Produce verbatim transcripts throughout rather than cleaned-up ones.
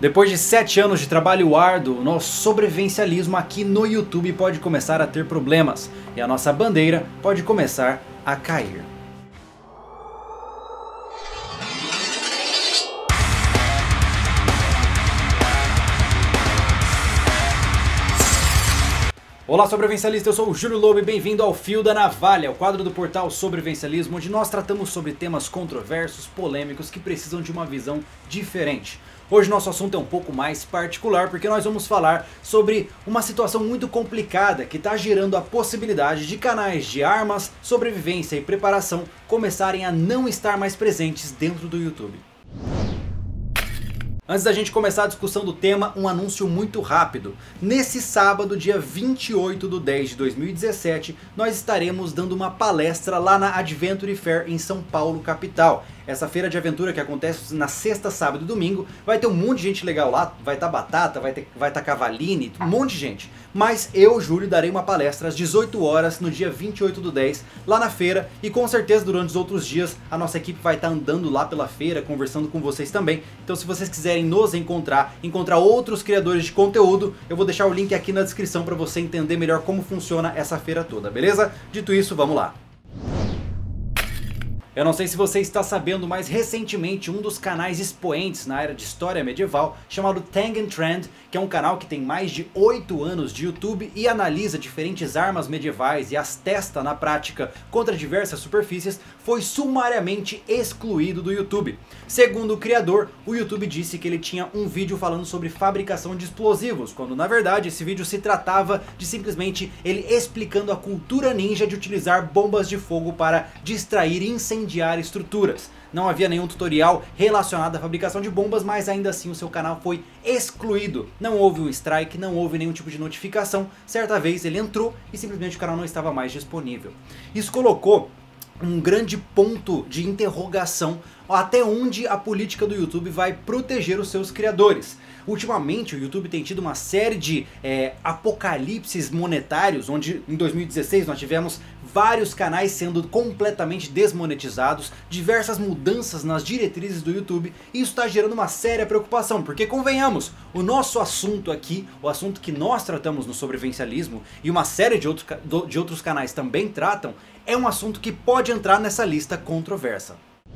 Depois de sete anos de trabalho árduo, nosso sobrevivencialismo aqui no YouTube pode começar a ter problemas. E a nossa bandeira pode começar a cair. Olá sobrevivencialista, eu sou o Júlio Lobo e bem-vindo ao Fio da Navalha, o quadro do portal Sobrevivencialismo, onde nós tratamos sobre temas controversos, polêmicos, que precisam de uma visão diferente. Hoje nosso assunto é um pouco mais particular, porque nós vamos falar sobre uma situação muito complicada que está gerando a possibilidade de canais de armas, sobrevivência e preparação começarem a não estar mais presentes dentro do YouTube. Antes da gente começar a discussão do tema, um anúncio muito rápido. Nesse sábado, dia vinte e oito de dez de dois mil e dezessete, nós estaremos dando uma palestra lá na Adventure Fair em São Paulo, capital. Essa feira de aventura que acontece na sexta, sábado e domingo, vai ter um monte de gente legal lá, vai estar Batata, vai ter, vai estar Cavaline, um monte de gente. Mas eu, Júlio, darei uma palestra às dezoito horas no dia vinte e oito do dez, lá na feira, e com certeza durante os outros dias a nossa equipe vai estar andando lá pela feira, conversando com vocês também. Então se vocês quiserem nos encontrar, encontrar outros criadores de conteúdo, eu vou deixar o link aqui na descrição para você entender melhor como funciona essa feira toda, beleza? Dito isso, vamos lá. Eu não sei se você está sabendo, mas recentemente um dos canais expoentes na era de história medieval, chamado Tang and Trend, que é um canal que tem mais de oito anos de YouTube e analisa diferentes armas medievais e as testa na prática contra diversas superfícies, foi sumariamente excluído do YouTube. Segundo o criador, o YouTube disse que ele tinha um vídeo falando sobre fabricação de explosivos, quando na verdade esse vídeo se tratava de simplesmente ele explicando a cultura ninja de utilizar bombas de fogo para distrair e incendiar estruturas. Não havia nenhum tutorial relacionado à fabricação de bombas, mas ainda assim o seu canal foi excluído. Não houve um strike, não houve nenhum tipo de notificação. Certa vez ele entrou e simplesmente o canal não estava mais disponível. Isso colocou um grande ponto de interrogação até onde a política do YouTube vai proteger os seus criadores. Ultimamente o YouTube tem tido uma série de é, apocalipses monetários, onde em dois mil e dezesseis nós tivemos vários canais sendo completamente desmonetizados, diversas mudanças nas diretrizes do YouTube, e isso está gerando uma séria preocupação, porque convenhamos, o nosso assunto aqui, o assunto que nós tratamos no sobrevivencialismo, e uma série de outros, de outros canais também tratam, é um assunto que pode entrar nessa lista controversa.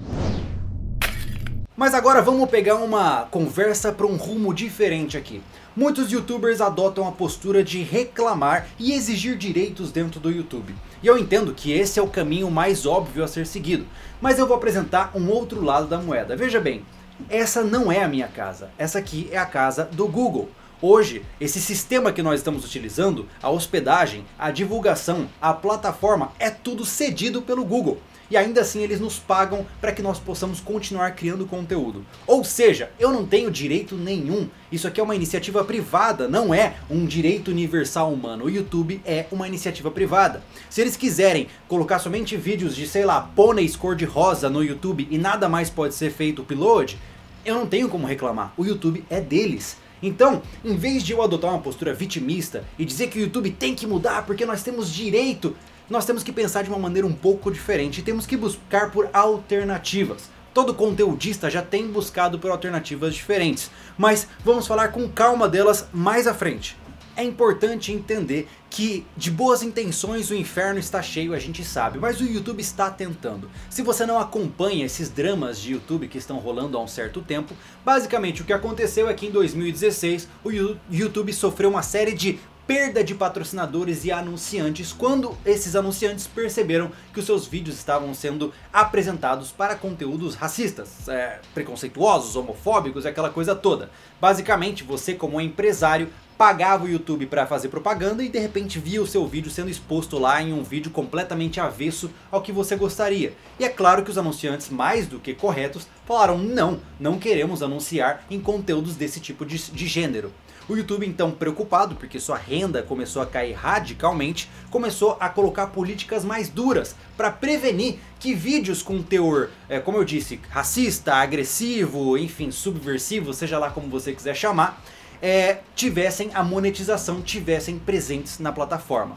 Mas agora vamos pegar uma conversa para um rumo diferente aqui. Muitos youtubers adotam a postura de reclamar e exigir direitos dentro do YouTube. E eu entendo que esse é o caminho mais óbvio a ser seguido. Mas eu vou apresentar um outro lado da moeda. Veja bem, essa não é a minha casa. Essa aqui é a casa do Google. Hoje, esse sistema que nós estamos utilizando, a hospedagem, a divulgação, a plataforma, é tudo cedido pelo Google. E ainda assim eles nos pagam para que nós possamos continuar criando conteúdo. Ou seja, eu não tenho direito nenhum. Isso aqui é uma iniciativa privada, não é um direito universal humano. O YouTube é uma iniciativa privada. Se eles quiserem colocar somente vídeos de, sei lá, pôneis cor-de-rosa no YouTube e nada mais pode ser feito upload, eu não tenho como reclamar. O YouTube é deles. Então, em vez de eu adotar uma postura vitimista e dizer que o YouTube tem que mudar porque nós temos direito, nós temos que pensar de uma maneira um pouco diferente e temos que buscar por alternativas. Todo conteudista já tem buscado por alternativas diferentes, mas vamos falar com calma delas mais à frente. É importante entender que de boas intenções o inferno está cheio, a gente sabe, mas o YouTube está tentando. Se você não acompanha esses dramas de YouTube que estão rolando há um certo tempo, basicamente o que aconteceu é que em dois mil e dezesseis o YouTube sofreu uma série de perda de patrocinadores e anunciantes quando esses anunciantes perceberam que os seus vídeos estavam sendo apresentados para conteúdos racistas, é, preconceituosos, homofóbicos, aquela coisa toda. Basicamente você, como empresário, pagava o YouTube para fazer propaganda e de repente via o seu vídeo sendo exposto lá em um vídeo completamente avesso ao que você gostaria. E é claro que os anunciantes, mais do que corretos, falaram não, não queremos anunciar em conteúdos desse tipo de, de gênero. O YouTube, então, preocupado porque sua renda começou a cair radicalmente, começou a colocar políticas mais duras para prevenir que vídeos com teor, é, como eu disse, racista, agressivo, enfim, subversivo, seja lá como você quiser chamar, é, tivessem a monetização, tivessem presentes na plataforma.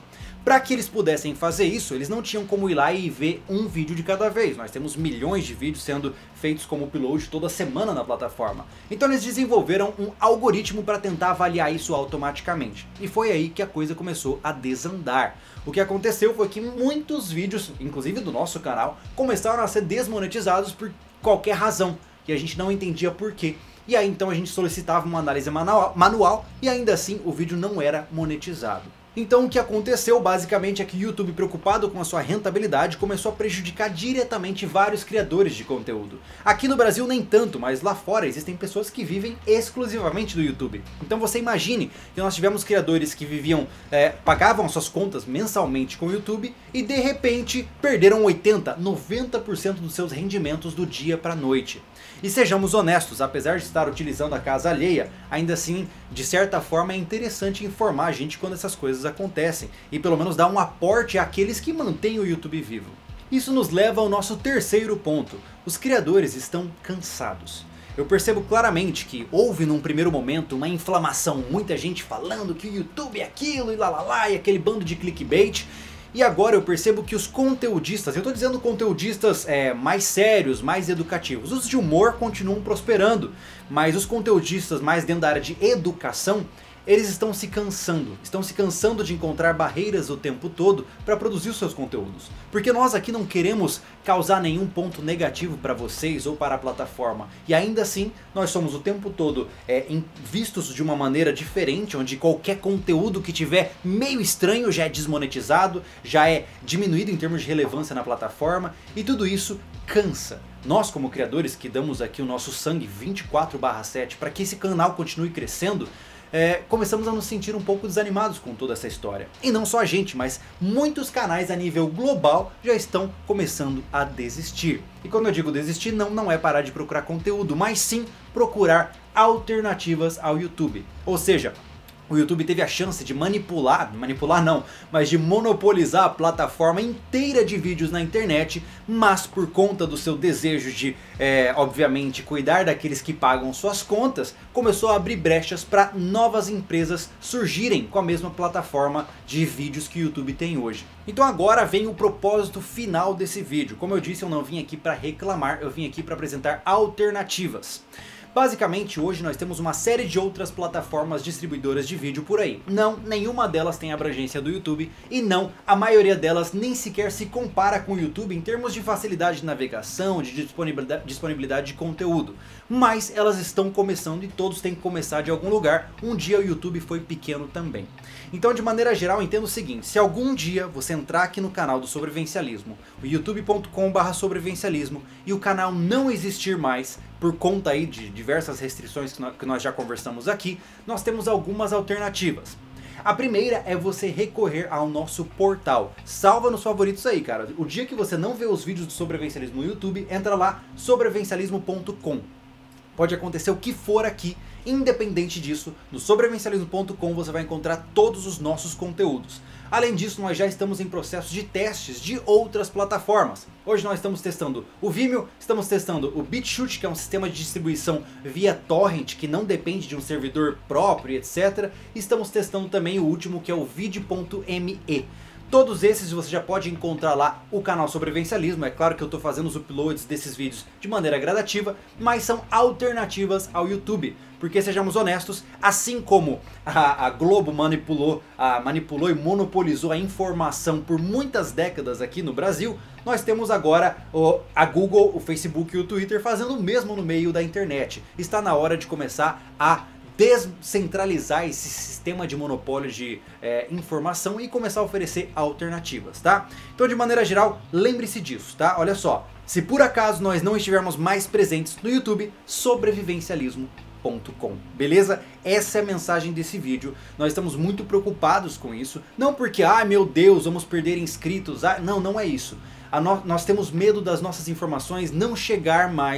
Para que eles pudessem fazer isso, eles não tinham como ir lá e ver um vídeo de cada vez. Nós temos milhões de vídeos sendo feitos como upload toda semana na plataforma. Então eles desenvolveram um algoritmo para tentar avaliar isso automaticamente. E foi aí que a coisa começou a desandar. O que aconteceu foi que muitos vídeos, inclusive do nosso canal, começaram a ser desmonetizados por qualquer razão. E a gente não entendia por quê. E aí então a gente solicitava uma análise manual, manual e ainda assim o vídeo não era monetizado. Então o que aconteceu basicamente é que o YouTube, preocupado com a sua rentabilidade, começou a prejudicar diretamente vários criadores de conteúdo. Aqui no Brasil nem tanto, mas lá fora existem pessoas que vivem exclusivamente do YouTube. Então você imagine que nós tivemos criadores que viviam, é, pagavam suas contas mensalmente com o YouTube e de repente perderam oitenta, noventa por cento dos seus rendimentos do dia para a noite. E sejamos honestos, apesar de estar utilizando a casa alheia, ainda assim, de certa forma é interessante informar a gente quando essas coisas acontecem e pelo menos dar um aporte àqueles que mantêm o YouTube vivo. Isso nos leva ao nosso terceiro ponto: os criadores estão cansados. Eu percebo claramente que houve num primeiro momento uma inflamação, muita gente falando que o YouTube é aquilo e lá lá lá e aquele bando de clickbait. E agora eu percebo que os conteudistas, eu estou dizendo conteudistas é, mais sérios, mais educativos, os de humor continuam prosperando, mas os conteudistas mais dentro da área de educação, eles estão se cansando, estão se cansando de encontrar barreiras o tempo todo para produzir os seus conteúdos. Porque nós aqui não queremos causar nenhum ponto negativo para vocês ou para a plataforma. E ainda assim, nós somos o tempo todo é, vistos de uma maneira diferente, onde qualquer conteúdo que tiver meio estranho já é desmonetizado, já é diminuído em termos de relevância na plataforma, e tudo isso cansa. Nós como criadores que damos aqui o nosso sangue vinte e quatro barra sete para que esse canal continue crescendo, É, começamos a nos sentir um pouco desanimados com toda essa história. E não só a gente, mas muitos canais a nível global já estão começando a desistir. E quando eu digo desistir, não, não é parar de procurar conteúdo, mas sim procurar alternativas ao YouTube. Ou seja, o YouTube teve a chance de manipular, manipular não, mas de monopolizar a plataforma inteira de vídeos na internet, mas por conta do seu desejo de, é, obviamente, cuidar daqueles que pagam suas contas, começou a abrir brechas para novas empresas surgirem com a mesma plataforma de vídeos que o YouTube tem hoje. Então agora vem o propósito final desse vídeo. Como eu disse, eu não vim aqui para reclamar, eu vim aqui para apresentar alternativas. Basicamente hoje nós temos uma série de outras plataformas distribuidoras de vídeo por aí. Não, nenhuma delas tem a abrangência do YouTube e não, a maioria delas nem sequer se compara com o YouTube em termos de facilidade de navegação, de disponibilidade, disponibilidade de conteúdo. Mas elas estão começando e todos têm que começar de algum lugar. Um dia o YouTube foi pequeno também. Então de maneira geral entenda o seguinte: se algum dia você entrar aqui no canal do Sobrevivencialismo, o youtube ponto com barra sobrevivencialismo, e o canal não existir mais, por conta aí de diversas restrições que nós já conversamos aqui, nós temos algumas alternativas. A primeira é você recorrer ao nosso portal. Salva nos favoritos aí, cara. O dia que você não vê os vídeos do Sobrevivencialismo no YouTube, entra lá, sobrevivencialismo ponto com. Pode acontecer o que for aqui, independente disso, no sobrevivencialismo ponto com você vai encontrar todos os nossos conteúdos. Além disso, nós já estamos em processo de testes de outras plataformas. Hoje nós estamos testando o Vimeo, estamos testando o BitChute, que é um sistema de distribuição via torrent, que não depende de um servidor próprio, etcétera. E estamos testando também o último, que é o vid ponto me. Todos esses você já pode encontrar lá o canal Sobrevivencialismo. É claro que eu estou fazendo os uploads desses vídeos de maneira gradativa, mas são alternativas ao YouTube. Porque sejamos honestos, assim como a, a Globo manipulou, a, manipulou e monopolizou a informação por muitas décadas aqui no Brasil, nós temos agora o, a Google, o Facebook e o Twitter fazendo o mesmo no meio da internet. Está na hora de começar a descentralizar esse sistema de monopólio de é, informação e começar a oferecer alternativas, tá? Então de maneira geral, lembre-se disso, tá? Olha só, se por acaso nós não estivermos mais presentes no YouTube, sobrevivencialismo ponto com, beleza? Essa é a mensagem desse vídeo. Nós estamos muito preocupados com isso, não porque, ah meu Deus, vamos perder inscritos, ah, não, não é isso. A no, nós temos medo das nossas informações não chegar mais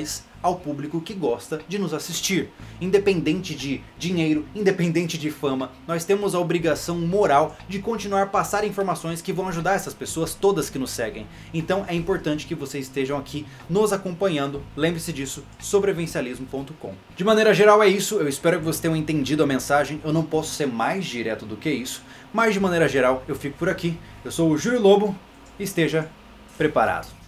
ao público que gosta de nos assistir. Independente de dinheiro, independente de fama, nós temos a obrigação moral de continuar a passar informações que vão ajudar essas pessoas todas que nos seguem. Então é importante que vocês estejam aqui nos acompanhando, lembre-se disso, sobrevivencialismo ponto com. De maneira geral é isso, eu espero que vocês tenham entendido a mensagem, eu não posso ser mais direto do que isso, mas de maneira geral eu fico por aqui. Eu sou o Júlio Lobo, esteja preparado.